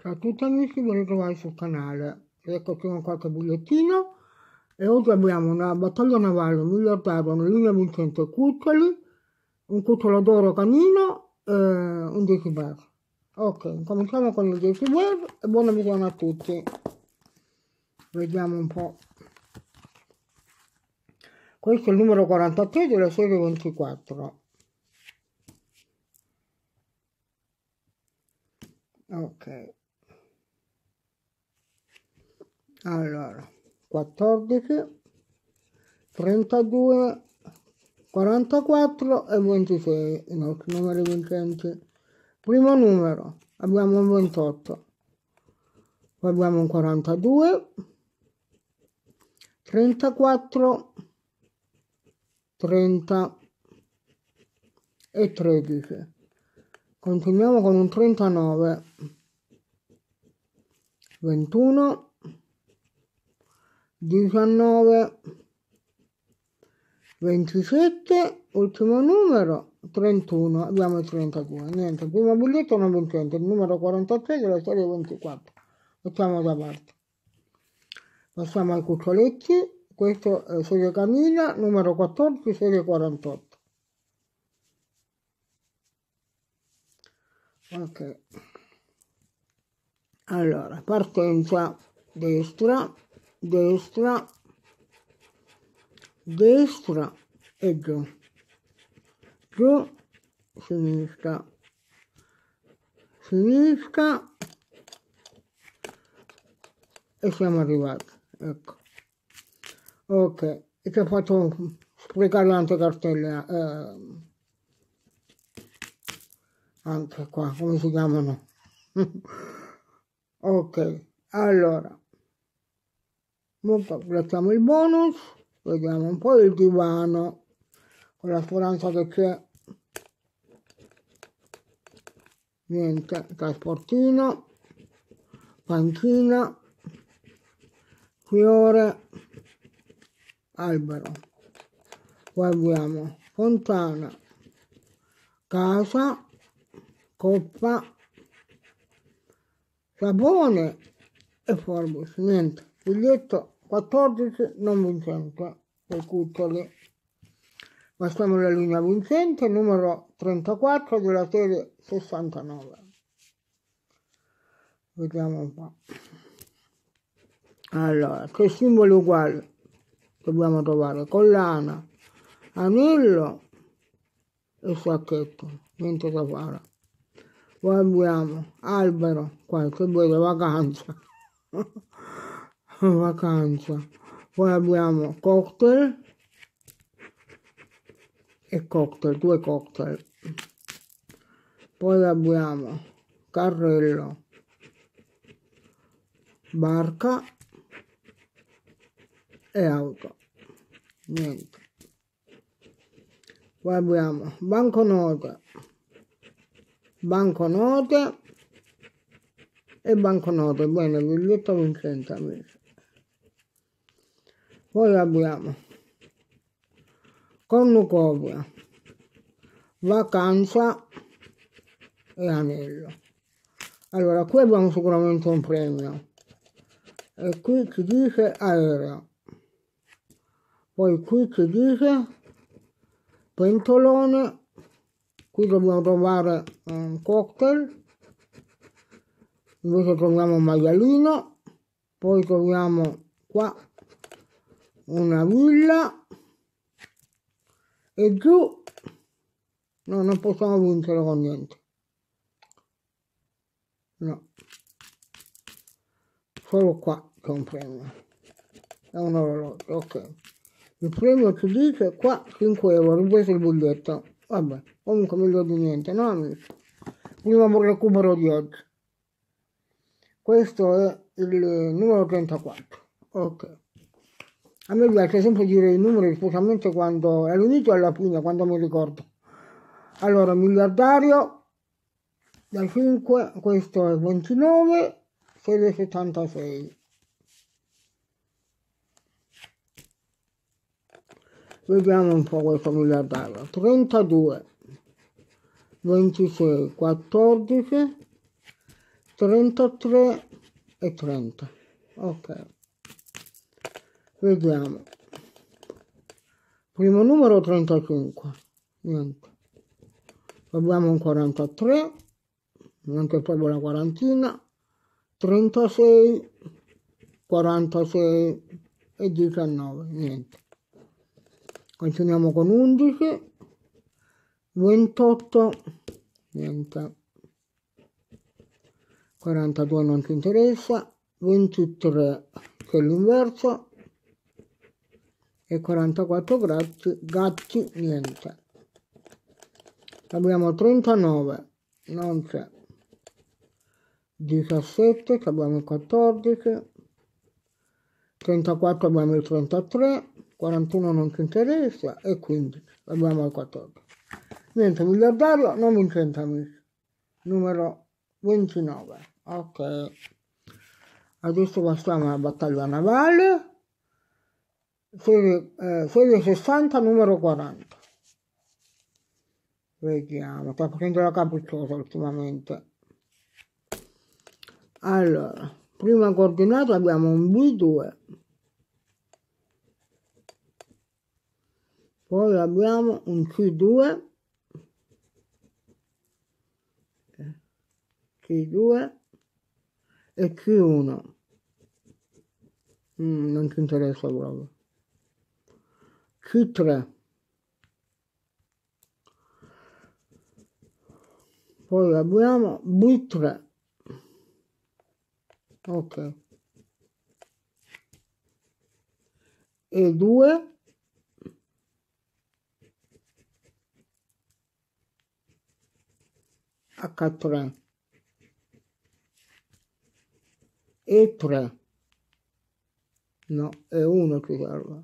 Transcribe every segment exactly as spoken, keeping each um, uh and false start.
Ciao a tutti amici, ben ritrovati sul canale. Eccoci con qualche bollettino e oggi abbiamo una battaglia navale miliardario una linea vincente cuccioli, un cucciolo d'oro canino e un dieci bear. Ok, cominciamo con il dieci bear e buona visione a tutti. Vediamo un po'. Questo è il numero quarantatré della serie ventiquattro. Ok. Allora, quattordici, trentadue, quarantaquattro e ventisei i nostri numeri vincenti. Primo numero, abbiamo un ventotto, poi abbiamo un quarantadue, trentaquattro, trenta e tredici. Continuiamo con un trentanove, ventuno, diciannove, ventisette, ultimo numero, trentuno, abbiamo il trentadue. Niente, primo biglietto non vincente, il numero quarantatré della serie ventiquattro. Mettiamo da parte. Passiamo ai cuccioletti, questo è serie canina, numero quattordici, serie quarantotto. Ok. Allora, partenza, destra, destra, destra e giù, giù, sinistra, sinistra e siamo arrivati, ecco. Ok, e ci ho fatto sprecare tante cartelle, eh, anche qua, come si chiamano? Ok, allora, mettiamo il bonus, vediamo un po' il divano, con la speranza che c'è. Niente, trasportino, panchina, fiore, albero. Poi abbiamo fontana, casa, coppa, sapone e forbice. Niente, biglietto quattordici non vincente per cuccioli. Passiamo alla linea vincente, numero trentaquattro della serie sessantanove. Vediamo un po'. Allora, che simboli uguali dobbiamo trovare? Collana, anello e sacchetto, niente da fare. Poi abbiamo albero, qua che vede vacanza, vacanza. Poi abbiamo cocktail e cocktail, due cocktail. Poi abbiamo carrello, barca e auto. Niente. Poi abbiamo banconote, banconote e banconote. Bene, biglietto vincente amici. Poi abbiamo cornucopia, vacanza e anello. Allora, qui abbiamo sicuramente un premio. E qui ci dice aereo. Poi qui ci dice pentolone. Qui dobbiamo trovare un cocktail. Invece troviamo un maialino. Poi troviamo qua una villa. E giù no, non possiamo vincere con niente. No. Solo qua c'è un premio. È un orologio, ok. Il premio ci dice qua cinque euro, ripreso il biglietto. Vabbè, comunque meglio di niente, no amici? Primo recupero di oggi. Questo è il numero trentaquattro. Ok. A me piace sempre dire i numeri, specialmente quando è all'inizio e alla fine, quando mi ricordo. Allora, miliardario da cinque, questo è ventinove, serie settantasei. Vediamo un po' questo miliardario. trentadue, ventisei, quattordici, trentatré e trenta. Ok, vediamo. Primo numero trentacinque, niente. Abbiamo un quarantatré, neanche proprio la quarantina, trentasei, quarantasei e diciannove, niente. Continuiamo con undici, ventotto, niente. quarantadue non ci interessa, ventitré che è l'inverso e quarantaquattro gatti, gatti, niente. Abbiamo trentanove, non c'è. diciassette, abbiamo il quattordici, trentaquattro abbiamo il trentatré, quarantuno non ci interessa e quindici abbiamo il quattordici. Niente, miliardario non vincente amici. Numero ventinove. Ok. Adesso passiamo alla battaglia navale. Serie, eh, serie sessanta, numero quaranta. Vediamo, sta facendo la capricciosa ultimamente. Allora, prima coordinata abbiamo un B due. Poi abbiamo un C due. C due e C uno. Mm, non ci interessa proprio. C tre. Poi abbiamo B tre. Ok. E due. H tre. E tre. No, E uno ci serve.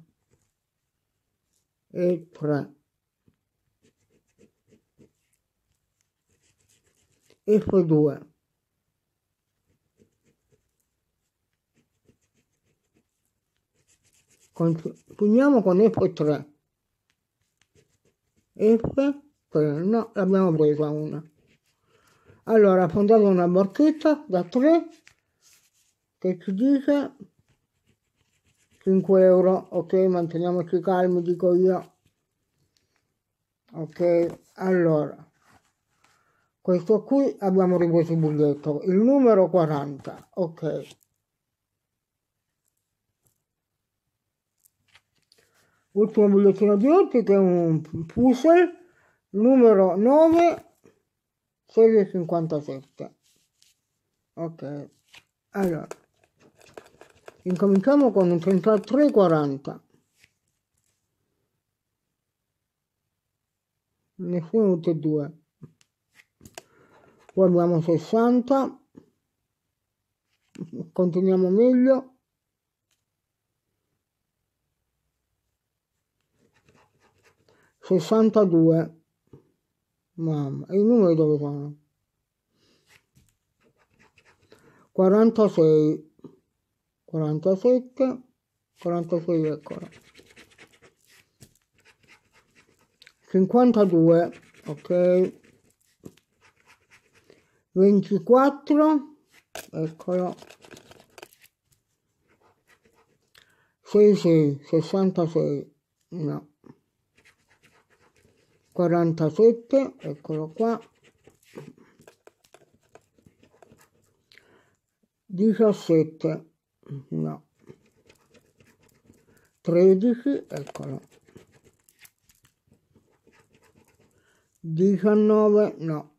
E tre. F due. Finiamo con F tre. F tre, no, l'abbiamo presa una. Allora, affondate una barchetta da tre che ci dice cinque euro. Ok, manteniamoci calmi, dico io. Ok, allora. Questo qui abbiamo ripreso il biglietto, il numero quaranta, ok. Ultimo bigliettino di oggi che è un puzzle, numero nove, serie cinquantasette. Ok, allora, incominciamo con un trentatré quaranta. Nessuno tutti e due. Poi abbiamo sessanta, continuiamo meglio. sessantadue, mamma, e i numeri dove sono? quarantasei, quarantasette, quarantasei, eccolo. cinquantadue, ok. ventiquattro, eccolo. sessantasei, sessantasei, no. quarantasette, eccolo qua. diciassette, no. tredici, eccolo. diciannove, no.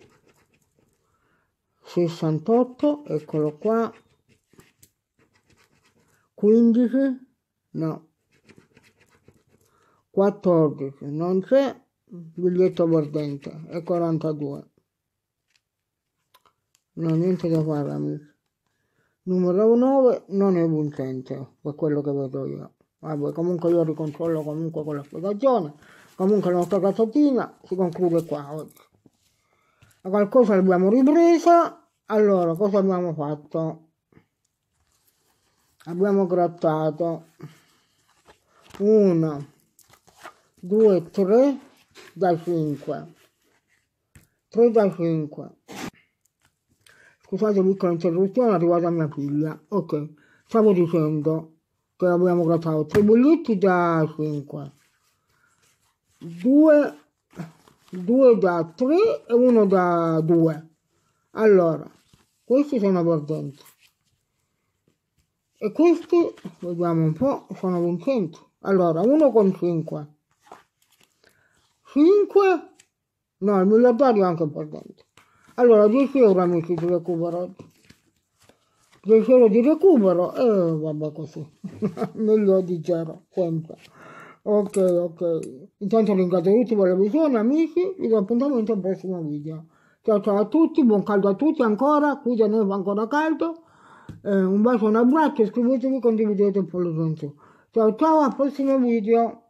sessantotto, eccolo qua. quindici, no. quattordici, non c'è. Biglietto perdente, e quarantadue. Non niente da fare, amici. Numero nove non è vincente, per quello che vedo io. Vabbè, comunque io ricontrollo comunque con la spiegazione. Comunque la nostra cassatina si conclude qua oggi. Qualcosa l'abbiamo ripresa. Allora, cosa abbiamo fatto? Abbiamo grattato uno, due, tre da cinque. tre da cinque. Scusate, piccola interruzione, è arrivata mia figlia. Ok, stavo dicendo che abbiamo grattato tre bolletti da cinque, due, due da tre e uno da due. Allora, questi sono per dentro. E questi, vediamo un po', sono vincenti. Allora, uno con cinque. cinque? No, il miliardario anche per dentro. Allora, dieci euro amici di recupero oggi. dieci euro di recupero e eh, vabbè così. Meglio di zero, sempre. Ok, ok. Intanto ringrazio tutti per la visione, amici. Vi do appuntamento al prossimo video. Ciao ciao a tutti, buon caldo a tutti ancora. Qui da noi fa ancora caldo. Eh, un bacio, un abbraccio, iscrivetevi, condividete il pollice in su. Ciao ciao, al prossimo video.